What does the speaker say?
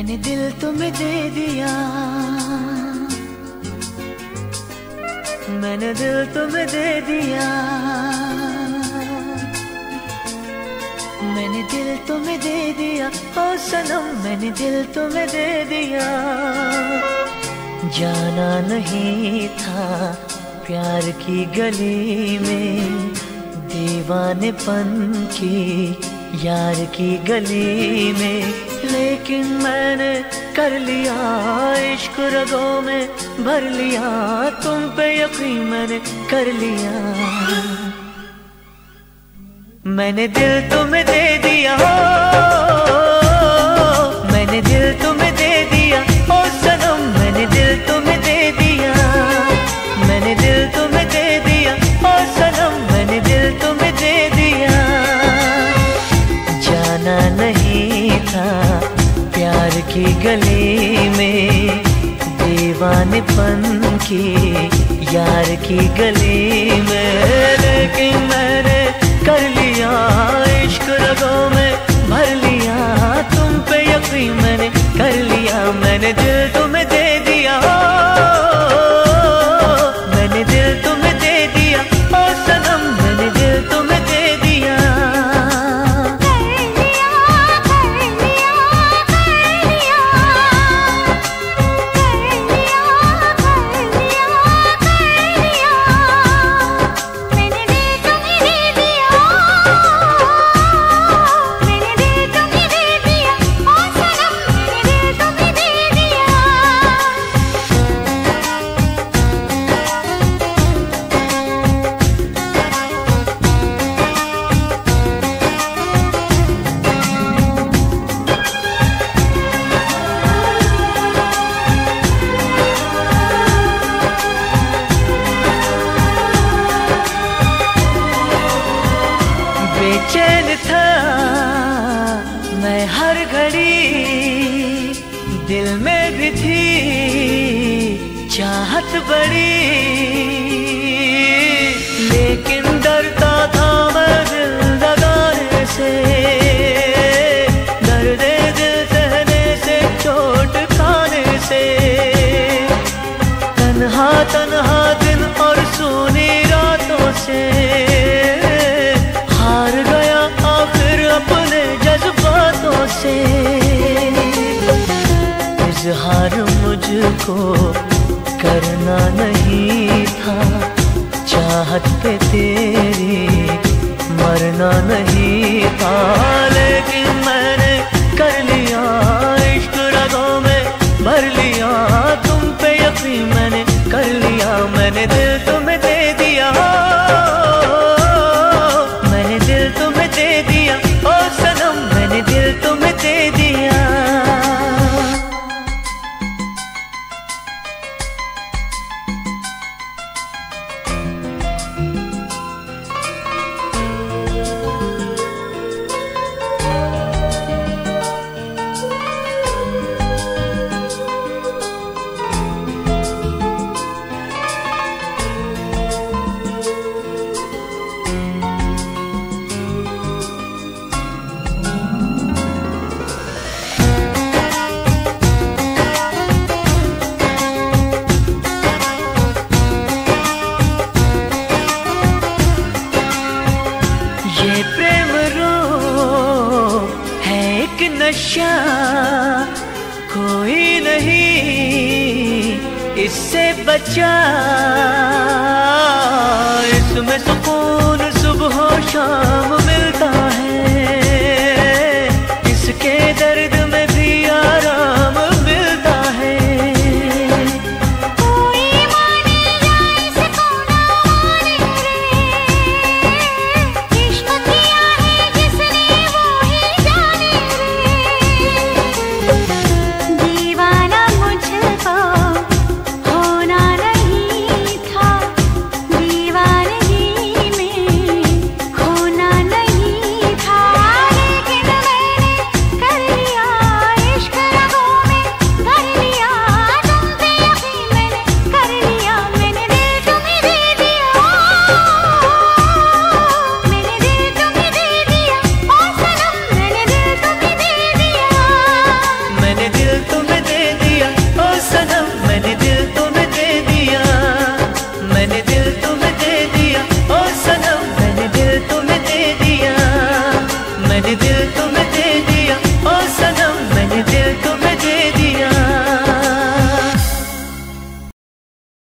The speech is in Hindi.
मैंने दिल तुम्हें दे दिया, मैंने दिल तुम्हें दे दिया, मैंने दिल तुम्हें दे दिया, ओ सनम मैंने दिल तुम्हें दे दिया। जाना नहीं था प्यार की गली में, दीवानेपन की यार की गली में, लेकिन मैंने कर लिया इश्क रगों में भर लिया, तुम पे यकीन मैंने कर लिया। मैंने दिल तुम्हें दे दिया, मैंने दिल तुम्हें दे दिया, ओ सनम मैंने दिल तुम्हें दे दिया, मैंने दिल तुम्हें दे दिया, ओ सनम मैंने दिल तुम्हें दे दिया। जाना नहीं था प्यार की गली में, दीवानेपन की यार की गली में, लेकिन मैंने कर लिया इश्क रगों में भर लिया, तुम पे यकीन मैंने कर लिया। मैंने दिल तुम्हें दे दिया, मैंने दिल तुम्हें दे दिया, ओ सनम मैंने दिल तुम्हें दे दिया। बेचैन था मैं हर घड़ी, दिल में भी थी चाहत बड़ी, लेकिन डरता था मैं दिल लगाने से, दर्द दिल सहने से, चोट खाने से। तन्हा तन्हा दिन और सूनी रातों से हार गया आखिर अपने जज्बातों से। इजहार मुझको करना नहीं था, चाहत पे तेरी मरना नहीं था, लेकिन मैंने कर लिया इश्क रगों में भर लिया, तुम पे यकीन मैंने कर लिया। मैंने दिल तुम्हें दे दिया, मैंने दिल तुम्हें दे दिया, ओ सनम मैंने दिल तुम्हें दे दिया। ये प्रेम रो है एक नशा, कोई नहीं इससे बचा।